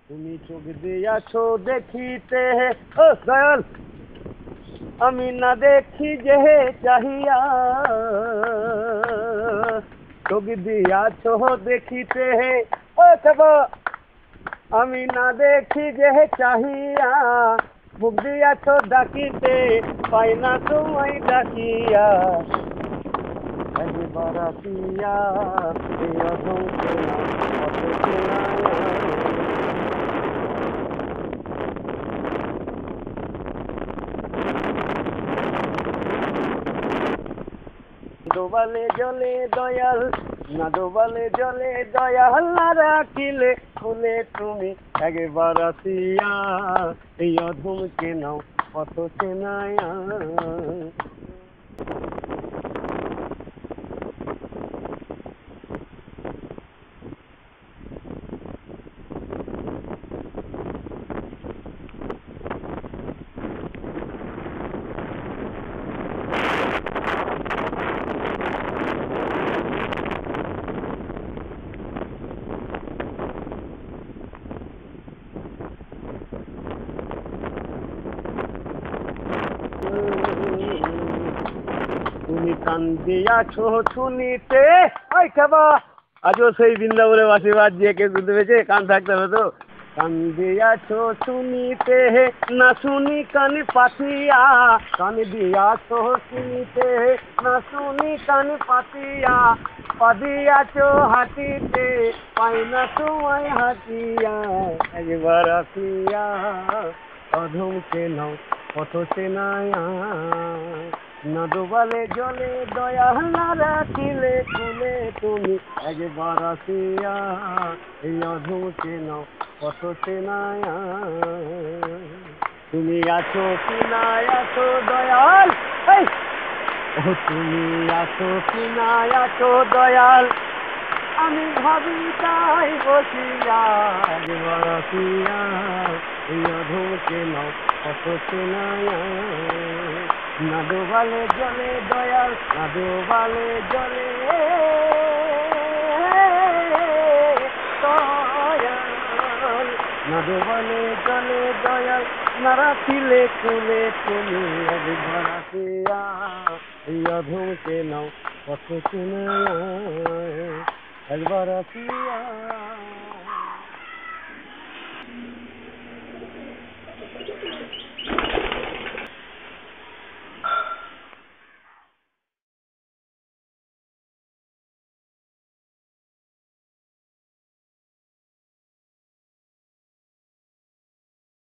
তুমি চোখ দিয়াছো দেখিতে ও দয়াল আমি না দেখি যে চাহিয়া চোখ দিয়াছো দেখিতে ও সবা আমি না দেখি যে চাহিয়া মুখ দিয়াছো ডাকিতে পাই না তোমায় ডাকিয়া একবার আসিয়া এই অসংখ্য ডোবালে জলে দয়াল না ডোবালে জলে দয়াল না রাখিলে খুলে তুমি একবার আসিয়া এই অধমকে নাও কত চেনায়া তুমি কান দিয়াছো শুনিতে ওই খাবা আজও সেই বৃন্দাবনে বাসি বাদ দিয়ে কেউ শুনতে পেয়েছে কান থাকতে হবে তো কান দিয়াছো শুনিতে না শুনি কান পাতিয়া কান দিয়াছো শুনিতে না শুনি কান পাতিয়া পাদিয়াছো হাঁটিতে পাই না তোমায় হাঁটিয়া একবার আসিয়া অধমকে নাও কত চেনায়া না ডোবালে জলে দয়াল না রাখিলে খুলে তুমি একবার আসিয়া এই অধমকে নাও কত চেনায়া তুমি আছো কি না আছো দয়াল ও তুমি আছো কি না আছো দয়াল আমি ভাবি তাই বসিয়া একবার আসিয়া এই অধমকে নাও কত চেনায়া না ডোবালে জলে দয়াল না ডোবালে জলে দয়াল না ডোবালে জলে দয়াল না রাখিলে কুলে তুমি একবার আসিয়া এই অধমকে নাও কত চেনায়া একবার আসিয়া